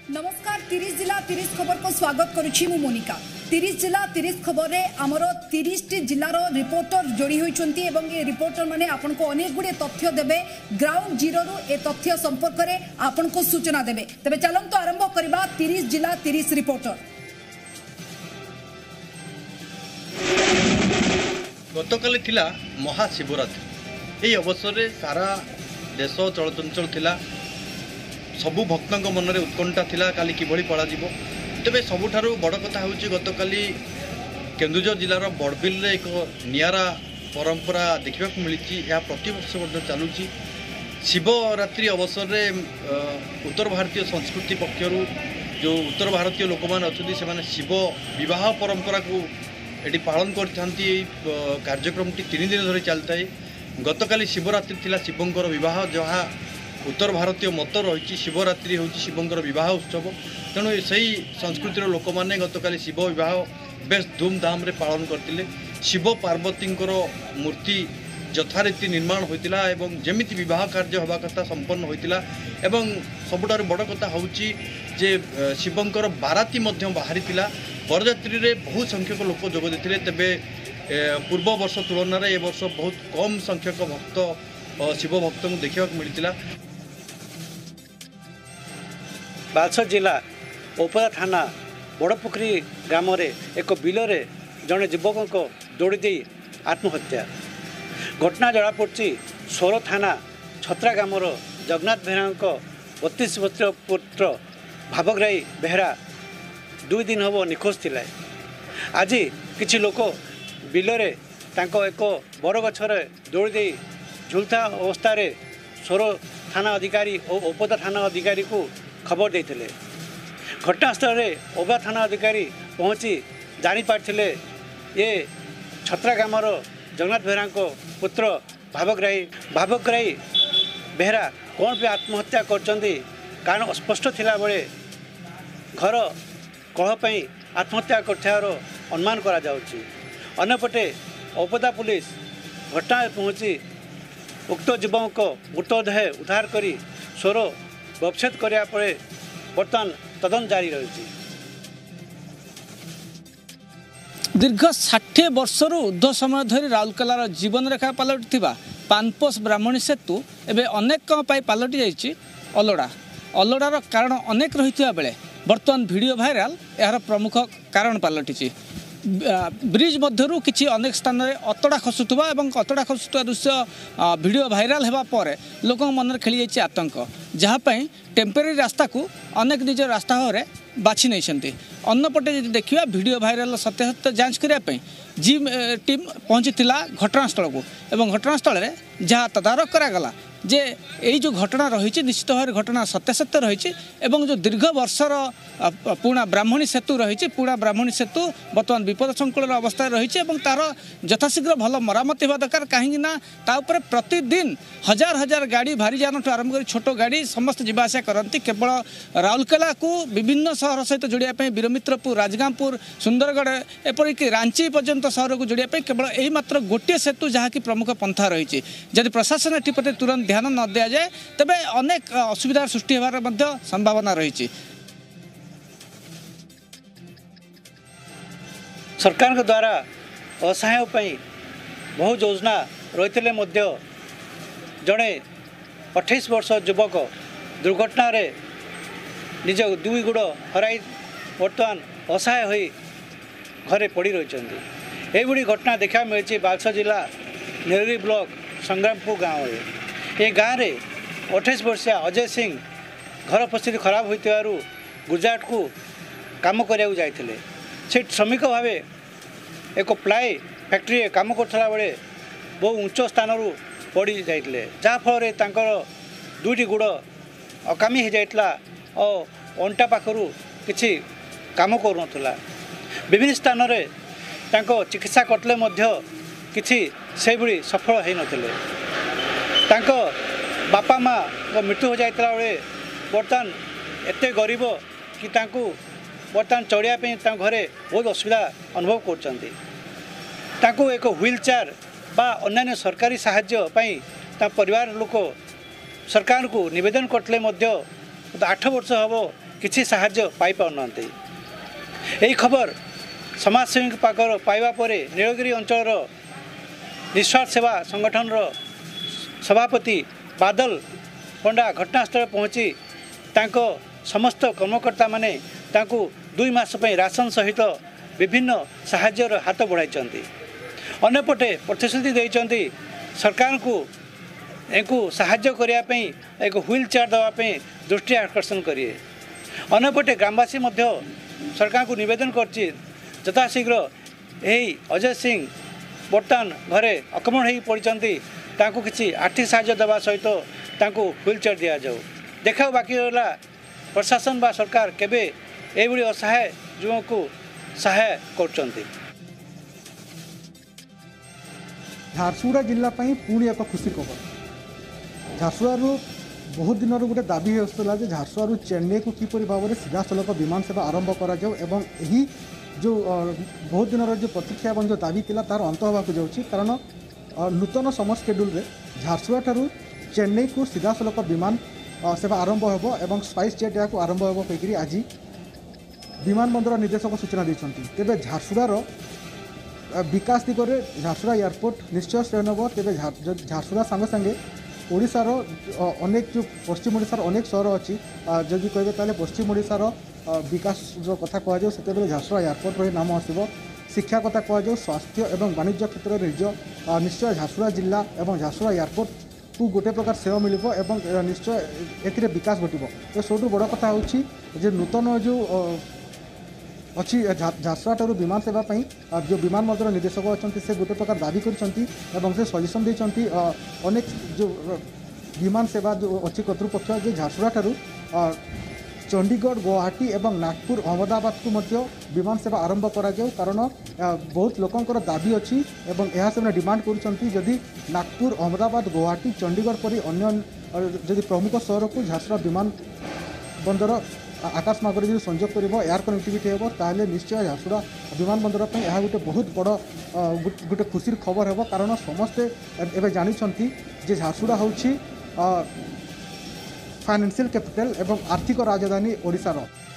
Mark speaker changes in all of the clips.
Speaker 1: नमस्कार 30 जिला 30 खबर को स्वागत करुछि मु मोनिका 30 जिला 30 खबर रे हमरो 30 टी जिल्लार रिपोर्टर जोड़ी होइचंती एवं ए रिपोर्टर माने आपन को अनेक गुडे तथ्य देबे ग्राउंड जीरो रु ए तथ्य संपर्क रे आपन को सूचना देबे। तबे चलन तो आरंभ करबा 30 जिला 30 रिपोर्टर।
Speaker 2: गतकाली थिला महाशिवरात्रि। एई अवसर रे सारा देश चलचंचल थिला। सबु भक्तों मन में उत्कंठा थिला काली किभली पड़ा जीवो। तेबे सबुठारु बड़ कथा होउची गतकाली केन्दुझर जिलार बड़बिल रे एक नियारा परंपरा देखा मिली। यह प्रति वर्ष चलुची। शिवरात्रि अवसर रे उत्तर भारतीय संस्कृति पक्षर जो उत्तर भारतीय लोक मैंने अच्छा से शिव विवाह परंपरा को ये पालन करती। कार्यक्रम 3 दिन धरी चलता है। गतकाली शिवरात्रि थिला शिवंकर विवाह जहाँ उत्तर भारतीय मत रही। शिवरात्रि हूँ शिवंकर विवाह उत्सव। तेणु से संस्कृतिर लोक मैंने गतकाली शिव विवाह बेस धूमधाम रे पालन करते। शिव पार्वती मूर्ति यथारीति निर्माण होता एवं जमिति विवाह कार्य होगा कथा संपन्न होता। एवं सबुठारु बड़ कथा हूँ जे शिवंकर बाराती बाहरी बरजात्री रे बहुत संख्यक लोक जोग देते। तेबे पूर्व वर्ष तुलन में ए वर्ष बहुत कम संख्यक भक्त शिव भक्त को देखा मिलता।
Speaker 3: बालसर जिला ओपरा थाना बड़पोखरी ग्राम रे एक बिलरे जड़े युवक को दौड़ी दे आत्महत्या घटना जमापड़ी। सोर थाना छत्रा ग्रामर जगन्नाथ बेहरा 32 वर्षीय पुत्र भावग्राही बेहरा 2 दिन हम निखोज थिला। आज किछि लोक बिलरे तांको एक बड़ गछरे दौड़ी दे झुलता अवस्था रे सोर थाना अधिकारी और ओपदा थाना अधिकारी को खबर देते। घटनास्थल रे ओबा थाना अधिकारी पहुँची जापारे ये छत्रा ग्रामर जगन्नाथ बेहरा पुत्र भावग्राही बेहरा कौन पे आत्महत्या करचंदी कारण स्पष्ट थिला बेले घर कलह आत्महत्या कर अनुमान करा जाउची। अन्यपटे ओपदा पुलिस घटना पहुँची उक्त युवक को मृतदेह उद्धार करी सोर व्यवच्छेद करिया परे बर्तमान तदंत जारी रही।
Speaker 4: दीर्घ 60 वर्षर ऊर्ध्व समय धरी राउरकेलार जीवन रेखा पलटि पानपोष ब्राह्मणी सेतु एवं अनेक पलटि जाइए अलड़ा। अलड़ार कारण अनेक रही बेले बर्तमान वीडियो भाइराल यार प्रमुख कारण पलटि। ब्रिज मध्यरु किछि अनेक स्थान में अतड़ा खसुवा और अतड़ा खसुवा दृश्य वीडियो भाइराल होगा पर लोक मन खेली जाइए आतंक। जहाँपाई टेम्परेरी रास्ता को अनेक निज रास्ता भाव बाछि नहीं। अन्नपटे जब देखा वीडियो भाइराल सत्यासत्य जांच करने जी टीम पहुँची घटनास्थल को एवं घटनास्थल में जहाँ तदारक करागला जे यही जो घटना रही निश्चित भाव घटना सत्यासत्य रही। जो दीर्घ वर्षर पुणा ब्राह्मणी सेतु रही पुणा ब्राह्मणी सेतु बर्तमान विपद संकुल अवस्था रही। तार यथाशीघ्र भल मरामती होगा दरकार कहीं प्रतिदिन हजार हजार गाड़ी भारी जान आरंभ कर छोट गाड़ी समस्त जावासा करती। केवल राउरकेला को विभिन्न सहर सहित जोड़ापी वीरमित्रपुर राजगांपुर सुंदरगढ़ एपरिक रांची पर्यंत सहर को जोड़ापी केवल यही मात्र गोटे सेतु जहाँकि प्रमुख पंथा रही। जदि प्रशासन एप्रति तुरंत ध्यान न दिया जाए तेबे अनेक असुविधार सृष्टि होबार संभावना रही।
Speaker 3: सरकार के द्वारा असहाय बहुत योजना रही जड़े 28 वर्ष युवक दुर्घटना रे निज 2 गोड़ हराई बर्तमान असहाय हो घरे पड़ी रही। यही घटना देखा मिली बालसर जिला नेहरी ब्लॉक संग्रामपुर गाँव में। ये गाँव में 28 वर्षीय अजय सिंह घर परिस्थिति खराब होता गुजरात को काम करने जाते। से श्रमिक भाव एक प्लाई फैक्ट्री काम करता बेले बहुत उच्च स्थान पड़ी जाते जहाँफल 2टी गोड़ अकामी हो जाता और अंटा पाखर किसी काम करूला। विभिन्न स्थान में चिकित्सा करते किसी से सफल हो नथिले। बापा माँ मृत्यु हो जाता बेले बर्तमान एत गरीब कि बर्तमान चढ़ापी घरे बहुत असुविधा अनुभव कर एक व्हील चेयर बा अन्य सरकारी साहाय्य परिवार लोक सरकार को निवेदन करते 8 वर्ष हम किसी साहाय्य पाई पाउना। यही खबर समाजसेवी पाखर पाइबा परे नीलगिरी अंचल निस्वार्थ सेवा संगठन सभापति बादल पंडा घटनास्थल पहुँची तांको समस्त कर्मकर्ता माने तांको 2 मास पई राशन सहित विभिन्न साहाय्यर हाथ बढ़ाई। अन्यपटे प्रतिश्रुति देइचंती सरकार को एक साहाय्य करने एक व्हील चेयर देवाई दृष्टि आकर्षण करिए। अन्यपटे ग्रामवासी मध्य सरकार को निवेदन करछि यथाशीघ्र यही अजय सिंह बर्तमान घरे अकमण हो पड़ती तांको किसी आर्थिक साहाय्य देवा सहित तांको व्हील चेयर दि जाऊ। देखा बाकी रहा प्रशासन बा सरकार केबे एभली असहाय युवा को सहाय करछंती।
Speaker 5: झारसुगुड़ा जिला पुणी एक खुशी खबर। झारसुगुड़ू बहुत दिन गोटे दाबी होता है झारसुगुड़ू चेन्नई को किपर भाव में सीधा सड़क विमान सेवा आरंभ कर जो बहुत दिन जो प्रतीक्षा और जो दाबी था तार अंत होगा जाऊँगी कारण नूतन समय शेड्यूल झारसुगुड़ा ठारू चेन्नई को सीधा सड़क विमान सेवा आरंभ हो और स्पाइस जेट या आरंभ हो कहीकि आज विमान बंदर निर्देशक सूचना देते। तेज झारसुगुड़ार विकास दिगरे झारसुगुड़ा एयरपोर्ट निश्चय श्रेय नब। तेज झारसुगुड़ा सांगे सांगे ओडिशार अनेक जो पश्चिम ओडिशार अनेक सहर अच्छी जदि कहे ताले पश्चिम ओडिशार विकास जो कथा कहुए से झारसुगुड़ा एयरपोर्ट रही नाम आसो। शिक्षा कथा कहुए स्वास्थ्य और वाणिज्य क्षेत्र में निश्चय झारसुगुड़ा जिला और झारसुगुड़ा एयरपोर्ट को गोटे प्रकार सेवा मिल निश्चय ए विकास घटो। तो सबुठ बड़ कथा हूँ नूतन जो अच्छी झारसुगुड़ा ठारू विमान सेवा जो विमान बंदर निर्देशक अच्छा से गोटे प्रकार दाबी कर सजेसन देती अनेक जो विमान सेवा जो अच्छी कर्तृपक्ष जो झारसुगुड़ा ठारू चंडीगढ़ गुवाहाटी और नागपुर अहमदाबाद को मध्य विमान सेवा आरंभ करा जाऊ। कारण बहुत लोकंकर दाबी अच्छी यह से डिमांड करुँच नागपुर अहमदाबाद गुवाहाटी चंडीगढ़ परी अन्य जदि प्रमुख सहर को झारसुगुड़ा विमान बंदर आकाशमार्ग जो संजोग कर एयर कनेक्टिविटी हो ताले निश्चय झारसुगुड़ा विमान बंदर यह गोटे बहुत बड़ गोटे खुशी खबर हो। कारण समस्ते एवं जानते जे झारसुगुड़ा हूँ फाइनेंशियल कैपिटल एवं आर्थिक राजधानी ओडिशार।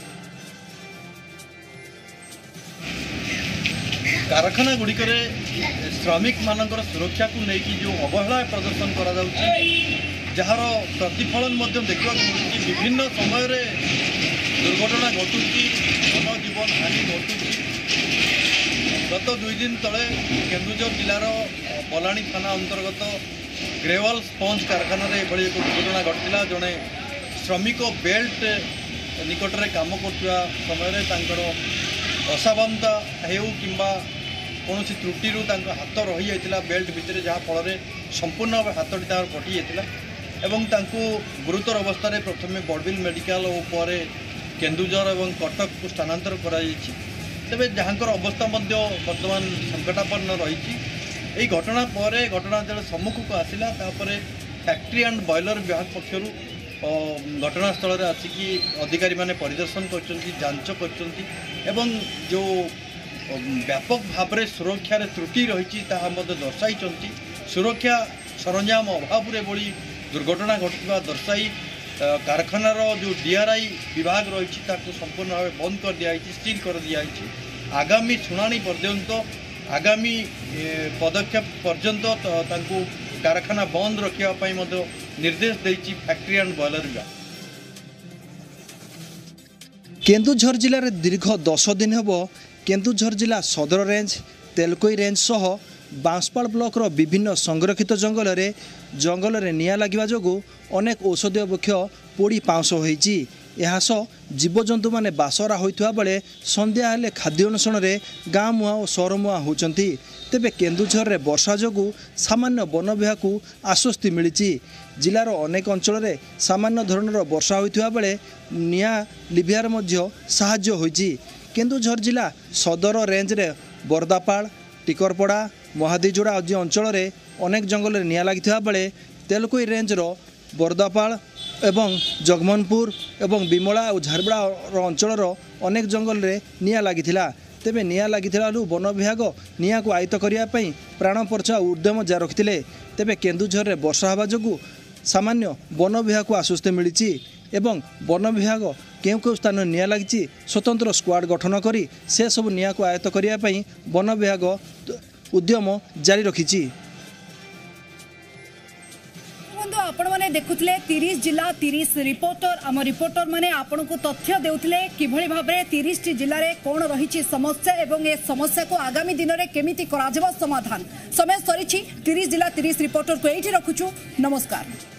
Speaker 2: कारखाना गुड़िक श्रमिक मानकर सुरक्षा को लेकिन जो अवहेला प्रदर्शन करा जार प्रतिफलन देखा मिलूँ विभिन्न समय दुर्घटना घटुची धन जीवन हानि घटुची। गत 2 दिन तले केन्दुझर जिलार बलाणी थाना अंतर्गत ग्रेवल स्पंज कारखाना एभली एक दुर्घटना घटला। जड़े श्रमिक बेल्ट निकट में काम करता समय असावधानता हो कि कौन त्रुटि हाथ रही जाता बेल्ट भितर जहाँफल संपूर्ण भाव हाथटी कटि जाता एवं गुरुतर अवस्था प्रथम बड़बिल मेडिकल और केन्दुझर और कटक को स्थानांतर कर तेज जहाँ अवस्था बर्तमान संकटापन्न रही। यही घटना पर घटना जो सम्मुख को आसला फैक्ट्री एंड बॉयलर विभाग पक्षर घटनास्थल आसिकी अधिकारी माने परिदर्शन कर जांच कर जो व्यापक भाव में सुरक्षा त्रुटि रही दर्शाई सुरक्षा सरंजाम अभाव बड़ी दुर्घटना घटवा दर्शाई कारखानार जो डीआरआई विभाग रही संपूर्ण भाव बंद कर दिया सील कर दिया। आगामी शुणाणी पर्यंत आगामी पदक्षेप पर्यंत कारखाना बंद रखापी निर्देश देती फैक्ट्री एंड बॉयलर विभाग।
Speaker 6: केन्दुझर जिले में दीर्घ 10 दिन हम केन्दुझर जिला सदर रेंज तेलकोई रेंज सह बांसपाड़ ब्लॉक विभिन्न संरक्षित जंगल में निया लगे जो अनेक औषधीय वृक्ष पोड़ी पाउंस होती। यह जीवजंतु मैंने बासरा होता बेले संध्या हेले खाद्य अन्वेषण में गाँ मुहां और सहर मुहां होती। तेबे केन्दुझर में वर्षा जो सामान्य वन विभाग को आश्वस्ति मिली। जिलार अनेक अंचल में सामान्य धरणर वर्षा होता बेले निया लिभियार साहाय्य होती। केन्दुझर जिला सदर रेंज रे बरदापाड़ टिकरपड़ा महादीजोड़ा आदि अंचल में अनेक जंगल में निया लगी बेले तेलकोई रेंजर बरदापाड़ एवं जगमनपुर एवं विमला और झारबड़ा अंचल अनेक जंगल में निया लगी। तेबे निया लगी वन विभाग निया को आयत्त करने प्राणपर्चा उद्यम जारी रखिते। तेबे केन्दुझर में वर्षा हवा जो सामान्य वन विभाग को आश्वस्ति मिली एवं वन विभाग केउ स्थान निया लगी स्वतंत्र स्क्वाड गठन करी से सब निया को आयत्त करने वन विभाग उद्यम जारी रखी।
Speaker 1: आपण मैंने देखुले 30 जिला 30 रिपोर्टर आम रिपोर्टर मैंने आपण को तथ्य देउथिले किभଳି भाबरे 30 जिल्ला रे कोन रहिछि समस्या एवं ए समस्या को आगामी दिन रे केमिति कराजबो समाधान। समय सरीछि 30 जिला 30 रिपोर्टर को एठी रखुछु। नमस्कार।